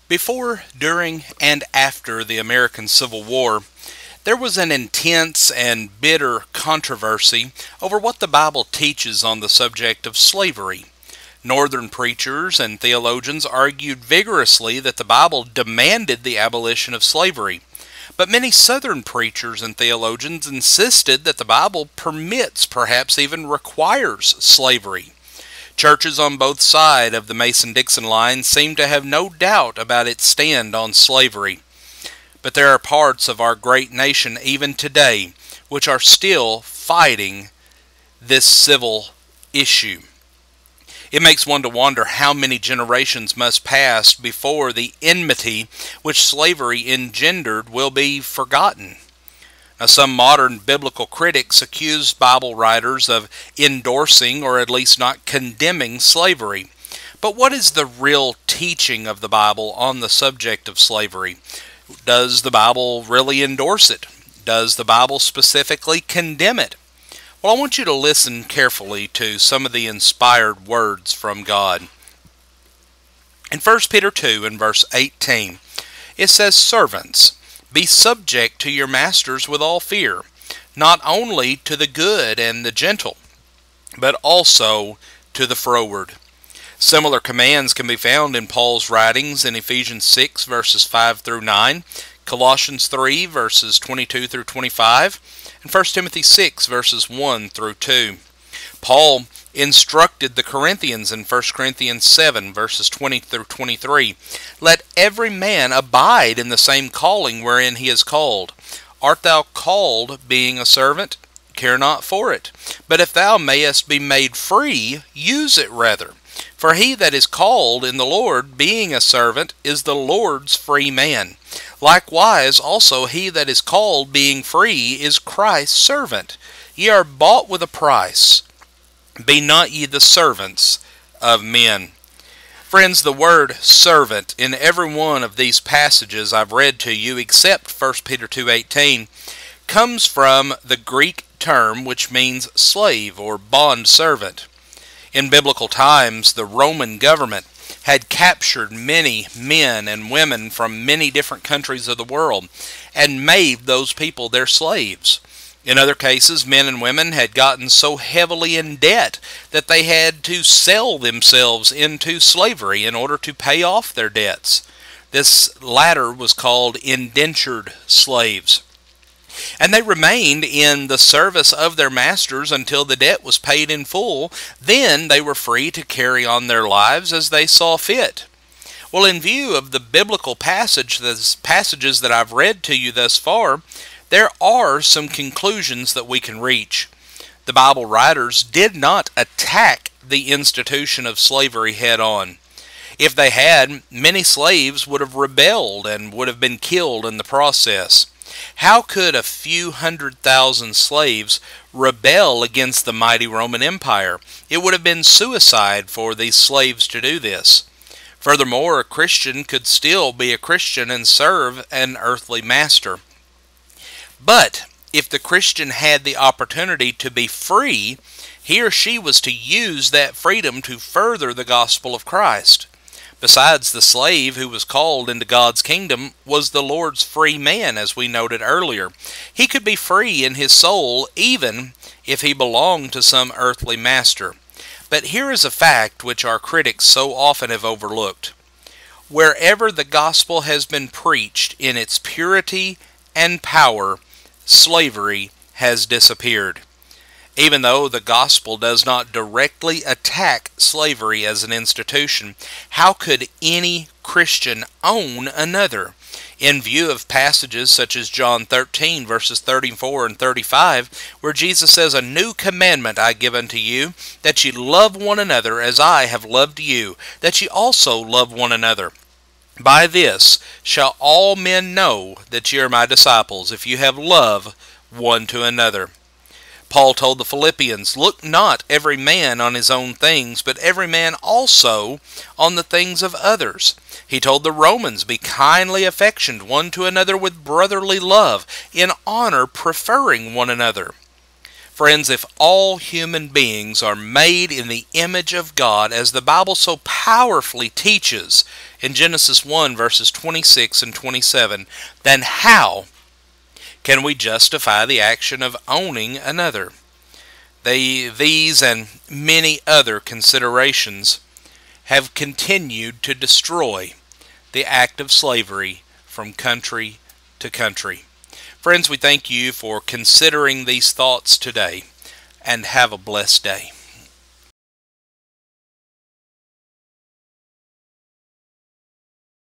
Before, during, and after the American Civil War, there was an intense and bitter controversy over what the Bible teaches on the subject of slavery. Northern preachers and theologians argued vigorously that the Bible demanded the abolition of slavery. But many Southern preachers and theologians insisted that the Bible permits, perhaps even requires, slavery. Churches on both sides of the Mason-Dixon line seem to have no doubt about its stand on slavery. But there are parts of our great nation even today which are still fighting this civil issue. It makes one to wonder how many generations must pass before the enmity which slavery engendered will be forgotten. Now, some modern biblical critics accuse Bible writers of endorsing or at least not condemning slavery. But what is the real teaching of the Bible on the subject of slavery? Does the Bible really endorse it? Does the Bible specifically condemn it? Well, I want you to listen carefully to some of the inspired words from God. In 1 Peter 2 and verse 18, it says, "Servants, be subject to your masters with all fear, not only to the good and the gentle, but also to the froward." Similar commands can be found in Paul's writings in Ephesians 6 verses 5 through 9, Colossians 3 verses 22 through 25, and 1 Timothy 6 verses 1 through 2. Paul instructed the Corinthians in 1 Corinthians 7 verses 20 through 23, "Let every man abide in the same calling wherein he is called. Art thou called being a servant? Care not for it. But if thou mayest be made free, use it rather. For he that is called in the Lord, being a servant, is the Lord's free man. Likewise also he that is called, being free, is Christ's servant. Ye are bought with a price. Be not ye the servants of men." Friends, the word servant in every one of these passages I've read to you, except 1 Peter 2:18, comes from the Greek term which means slave or bond servant. In biblical times, the Roman government had captured many men and women from many different countries of the world and made those people their slaves. In other cases, men and women had gotten so heavily in debt that they had to sell themselves into slavery in order to pay off their debts. This latter was called indentured slaves. And they remained in the service of their masters until the debt was paid in full. Then they were free to carry on their lives as they saw fit. Well, in view of the biblical passages that I've read to you thus far, there are some conclusions that we can reach. The Bible writers did not attack the institution of slavery head on. If they had, many slaves would have rebelled and would have been killed in the process. How could a few 100,000 slaves rebel against the mighty Roman Empire? It would have been suicide for these slaves to do this. Furthermore, a Christian could still be a Christian and serve an earthly master. But if the Christian had the opportunity to be free, he or she was to use that freedom to further the gospel of Christ. Besides, the slave who was called into God's kingdom was the Lord's free man, as we noted earlier. He could be free in his soul even if he belonged to some earthly master. But here is a fact which our critics so often have overlooked. Wherever the gospel has been preached in its purity and power, slavery has disappeared. Even though the gospel does not directly attack slavery as an institution, how could any Christian own another? In view of passages such as John 13 verses 34 and 35, where Jesus says, "A new commandment I give unto you, that ye love one another as I have loved you, that ye also love one another. By this shall all men know that ye are my disciples, if you have love one to another." Paul told the Philippians, "Look not every man on his own things, but every man also on the things of others." He told the Romans, "Be kindly affectioned one to another with brotherly love, in honor preferring one another." Friends, if all human beings are made in the image of God, as the Bible so powerfully teaches in Genesis 1 verses 26 and 27, then how can we justify the action of owning another? These and many other considerations have continued to destroy the act of slavery from country to country. Friends, we thank you for considering these thoughts today, and have a blessed day.